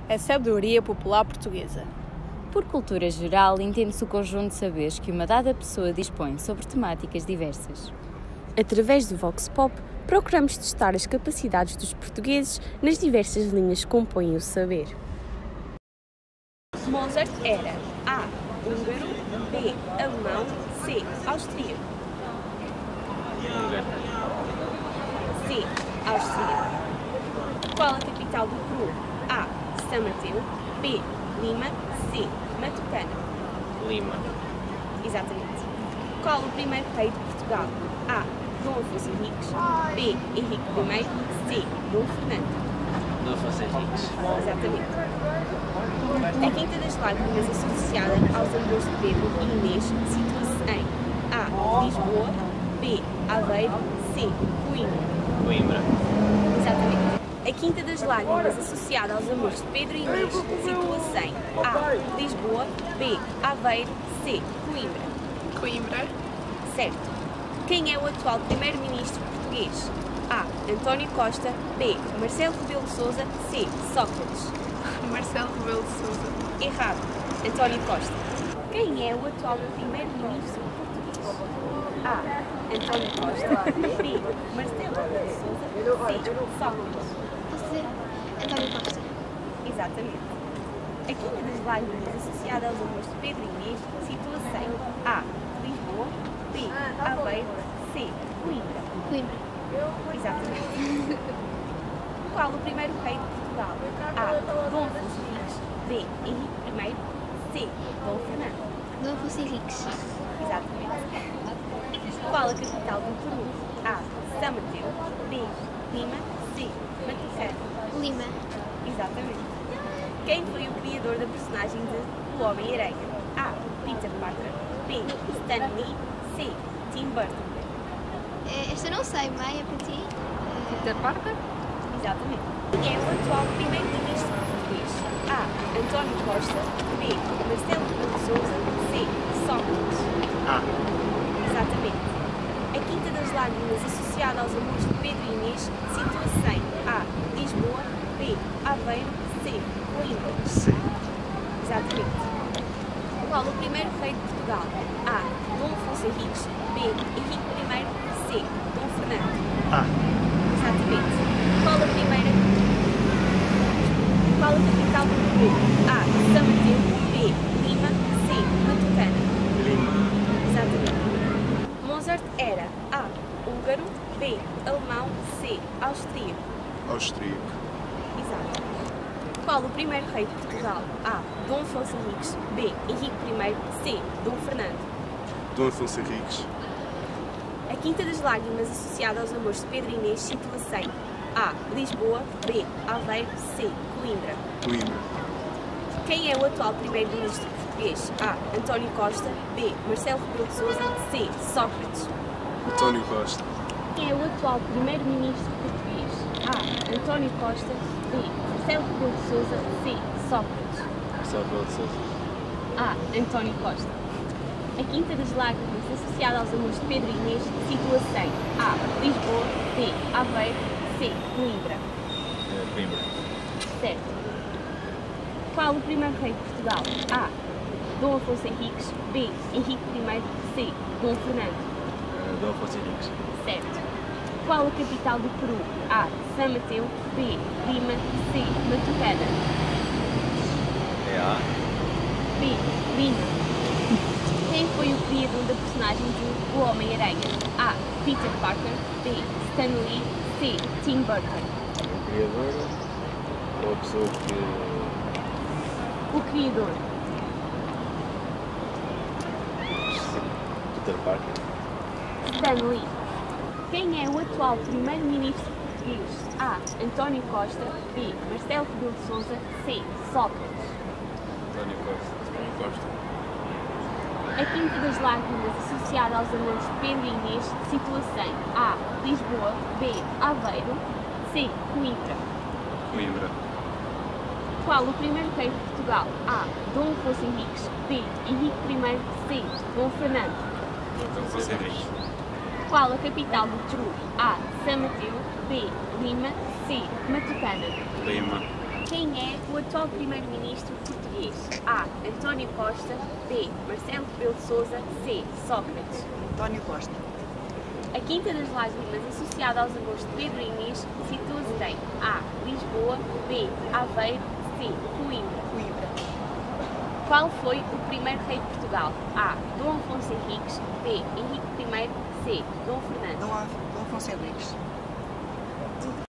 A sabedoria popular portuguesa. Por cultura geral, entende-se o conjunto de saberes que uma dada pessoa dispõe sobre temáticas diversas. Através do Vox Pop, procuramos testar as capacidades dos portugueses nas diversas linhas que compõem o saber. Mozart era A. húngaro, B. alemão, C. austríaco. Húngaro. C. austríaco. Qual a capital do Peru? A. São Mateus, B. Lima, C. Matucana. Lima. Exatamente. Qual o primeiro rei de Portugal? A. Dom Afonso Henriques, B. Henrique I, C. Dom Fernando. Dom Afonso Henriques. Exatamente. A Quinta das Lágrimas, associada aos amores de Pedro e Inês, situa-se em A. Lisboa, B. Aveiro, C. Coimbra. Coimbra. Exatamente. A Quinta das Lágrimas, associada aos amores de Pedro e Inês, situa-se em A. Lisboa, B. Aveiro, C. Coimbra. Coimbra. Certo. Quem é o atual primeiro-ministro português? A. António Costa, B. Marcelo Rebelo de Sousa, C. Sócrates. Marcelo Rebelo de Sousa. Errado. António Costa. Quem é o atual primeiro-ministro português? A. António Costa, B. Marcelo Rebelo de Sousa, C. Sócrates. Posso dizer António Costa? Exatamente. A Quinta das Lágrimas, associada aos amores de Pedro e Inês, situa-se em A. Lisboa, B. Aveiro, C. Coimbra. Coimbra. Exatamente. Qual o primeiro rei de Portugal? A. Dom Afonso Henriques, B. Henrique I, C. Dom Fernando. Dom Afonso Henriques. Exatamente. Qual a capital do Peru? A. São Mateus, B. Lima, C. Matucana. Lima. Exatamente. Quem foi o criador da personagem de O Homem-Aranha? A. Peter Parker, B. Stan Lee, C. Tim Burton. Esta não sei, Maia, para ti? Peter Parker. Exatamente. Quem é o atual primeiro-ministro português? A. António Costa, B. Marcelo Rebelo de Sousa, C. Sócrates. A. Exatamente. A Quinta das Lágrimas, associada aos amores de Pedro e Inês, situa-se em A. Lisboa, B. Aveiro, C. Coimbra. C. Exatamente. Qual o primeiro rei de Portugal? A. Dom Afonso Henriques, B. Henrique I, C. Dom Fernando. A. Exatamente. Qual a primeira? Qual a capital do Peru? A. São Mateus, B. Lima, C. Matucana. Lima. Exatamente. Mozart era A. húngaro, B. alemão, C. austríaco. Austríaco. Exato. Qual o primeiro rei de Portugal? A. Dom Afonso Henriques, B. Henrique I, C. Dom Fernando. Dom Afonso Henriques. A Quinta das Lágrimas, associada aos amores de Pedro e Inês, situa-se em A. Lisboa, B. Aveiro, C. Coimbra. Coimbra. Quem é o atual primeiro-ministro português? A. António Costa, B. Marcelo Rebelo de Sousa, C. Sócrates. António Costa. Quem é o atual primeiro-ministro português? A. António Costa, B. Marcelo Rebelo de Sousa, C. Sócrates. Marcelo Rebelo de Sousa. A. António Costa. A Quinta das Lágrimas, associada aos amores de Pedro e Inês, situa-se em A. Lisboa, B. Aveiro, C. Coimbra. Coimbra. Certo. Qual o primeiro rei de Portugal? A. Dom Afonso Henriques, B. Henrique I, C. Dom Fernando. Dom Afonso Henriques. Certo. Qual a capital do Peru? A. São Mateus, B. Lima, C. Matucana. É A. B. Lima. Quem foi o criador da personagem de O Homem-Aranha? A. Peter Parker, B. Stan Lee, C. Tim Burton. O criador ou a pessoa que... O criador. Peter Parker. Stan Lee. Quem é o atual primeiro-ministro português? A. António Costa, B. Marcelo Rebelo de Sousa, C. Sócrates. António Costa. António Costa. A Quinta das Lágrimas, associada aos amores de Pedro e Inês, situa-se em A. Lisboa, B. Aveiro, C. Coimbra. Coimbra. Qual o primeiro rei de Portugal? A. Dom Afonso Henriques, B. Henrique I, C. Dom Fernando. Dom Afonso Henriques. Qual a capital do Peru? A. São Mateus, B. Lima, C. Matucana. Lima. Quem é o atual primeiro-ministro português? A. António Costa. B. Marcelo Rebelo de Sousa. C. Sócrates. António Costa. A Quinta das Lágrimas, associada aos avós de Pedro e Inês, situa-se em A. Lisboa. B. Aveiro. C. Coimbra. Coimbra. Qual foi o primeiro rei de Portugal? A. Dom Afonso Henriques. B. Henrique I. C. Dom Fernando. Dom Afonso Henriques.